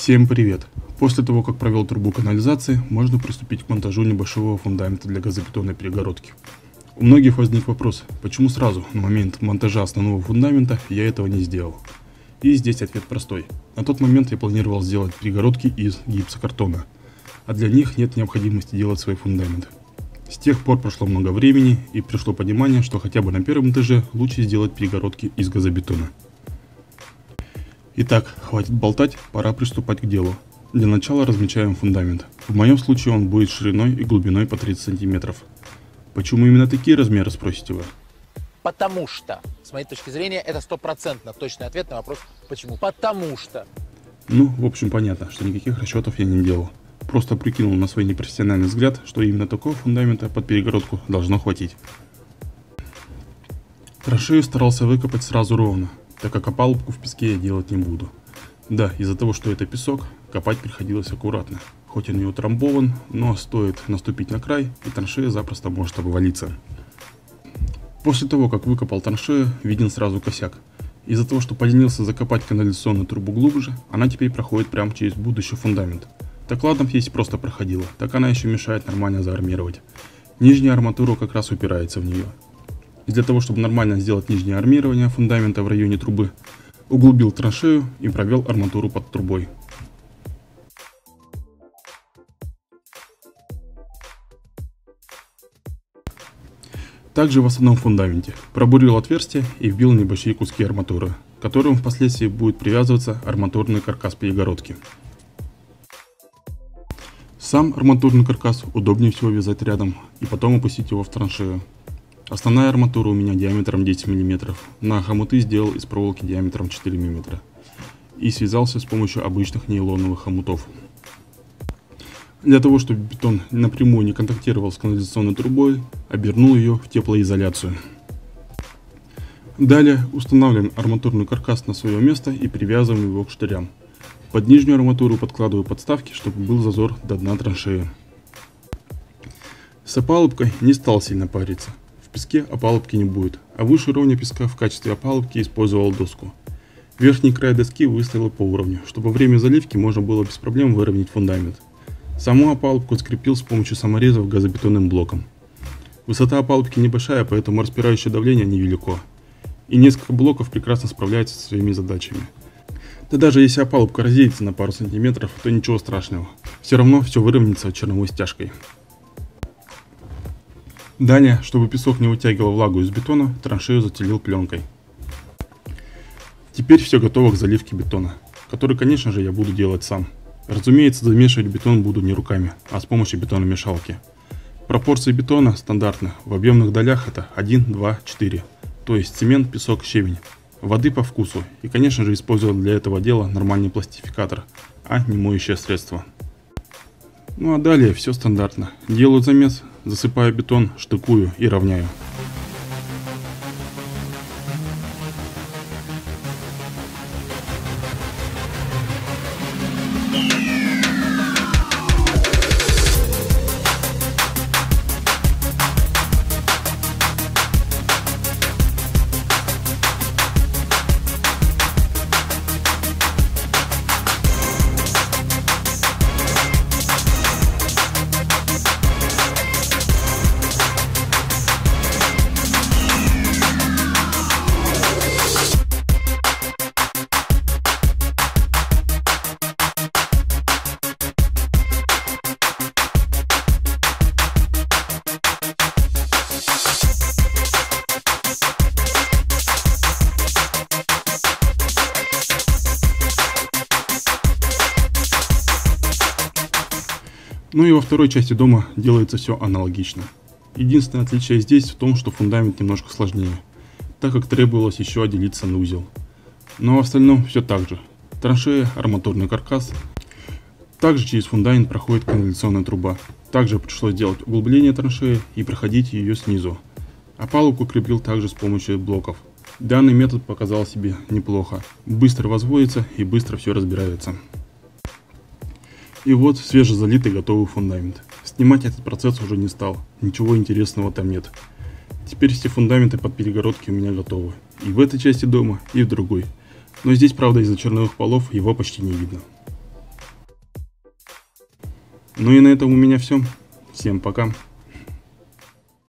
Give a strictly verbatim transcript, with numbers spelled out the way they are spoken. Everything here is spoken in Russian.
Всем привет! После того, как провел трубу канализации, можно приступить к монтажу небольшого фундамента для газобетонной перегородки. У многих возник вопрос, почему сразу, на момент монтажа основного фундамента, я этого не сделал. И здесь ответ простой. На тот момент я планировал сделать перегородки из гипсокартона, а для них нет необходимости делать свой фундамент. С тех пор прошло много времени, и пришло понимание, что хотя бы на первом этаже лучше сделать перегородки из газобетона. Итак, хватит болтать, пора приступать к делу. Для начала размечаем фундамент. В моем случае он будет шириной и глубиной по тридцать сантиметров. Почему именно такие размеры, спросите вы? Потому что, с моей точки зрения, это стопроцентно точный ответ на вопрос почему. Потому что. Ну, в общем, понятно, что никаких расчетов я не делал. Просто прикинул на свой непрофессиональный взгляд, что именно такого фундамента под перегородку должно хватить. Траншею старался выкопать сразу ровно, так как опалубку в песке я делать не буду. Да, из-за того, что это песок, копать приходилось аккуратно. Хоть он и утрамбован, но стоит наступить на край, и траншея запросто может обвалиться. После того, как выкопал траншею, виден сразу косяк. Из-за того, что поленился закопать канализационную трубу глубже, она теперь проходит прямо через будущий фундамент. Так ладно, если просто проходила, так она еще мешает нормально заармировать. Нижняя арматура как раз упирается в нее. И для того, чтобы нормально сделать нижнее армирование фундамента в районе трубы, углубил траншею и провел арматуру под трубой. Также в основном фундаменте пробурил отверстие и вбил небольшие куски арматуры, к которым впоследствии будет привязываться арматурный каркас перегородки. Сам арматурный каркас удобнее всего вязать рядом и потом опустить его в траншею. Основная арматура у меня диаметром десять миллиметров, на хомуты сделал из проволоки диаметром четыре миллиметра и связался с помощью обычных нейлоновых хомутов. Для того, чтобы бетон напрямую не контактировал с канализационной трубой, обернул ее в теплоизоляцию. Далее устанавливаем арматурный каркас на свое место и привязываем его к штырям. Под нижнюю арматуру подкладываю подставки, чтобы был зазор до дна траншеи. С опалубкой не стал сильно париться. В песке опалубки не будет, а выше уровня песка в качестве опалубки использовал доску. Верхний край доски выставил по уровню, чтобы во время заливки можно было без проблем выровнять фундамент. Саму опалубку скрепил с помощью саморезов газобетонным блоком. Высота опалубки небольшая, поэтому распирающее давление невелико. И несколько блоков прекрасно справляются со своими задачами. Да даже если опалубка разъедется на пару сантиметров, то ничего страшного. Все равно все выровняется черновой стяжкой. Далее, чтобы песок не вытягивал влагу из бетона, траншею застелил пленкой. Теперь все готово к заливке бетона, который, конечно же, я буду делать сам. Разумеется, замешивать бетон буду не руками, а с помощью бетономешалки. Пропорции бетона стандартны, в объемных долях это один, два, четыре, то есть цемент, песок, щебень. Воды по вкусу и, конечно же, использовал для этого дела нормальный пластификатор, а не моющее средство. Ну а далее все стандартно. Делаю замес, засыпаю бетон, штыкую и равняю. Ну и во второй части дома делается все аналогично. Единственное отличие здесь в том, что фундамент немножко сложнее, так как требовалось еще отделить санузел. Но в остальном все так же. Траншея, арматурный каркас. Также через фундамент проходит канализационная труба. Также пришлось делать углубление траншеи и проходить ее снизу. Опалубку крепил также с помощью блоков. Данный метод показал себе неплохо. Быстро возводится и быстро все разбирается. И вот свежезалитый готовый фундамент. Снимать этот процесс уже не стал, ничего интересного там нет. Теперь все фундаменты под перегородки у меня готовы. И в этой части дома, и в другой. Но здесь, правда, из-за черновых полов его почти не видно. Ну и на этом у меня все. Всем пока.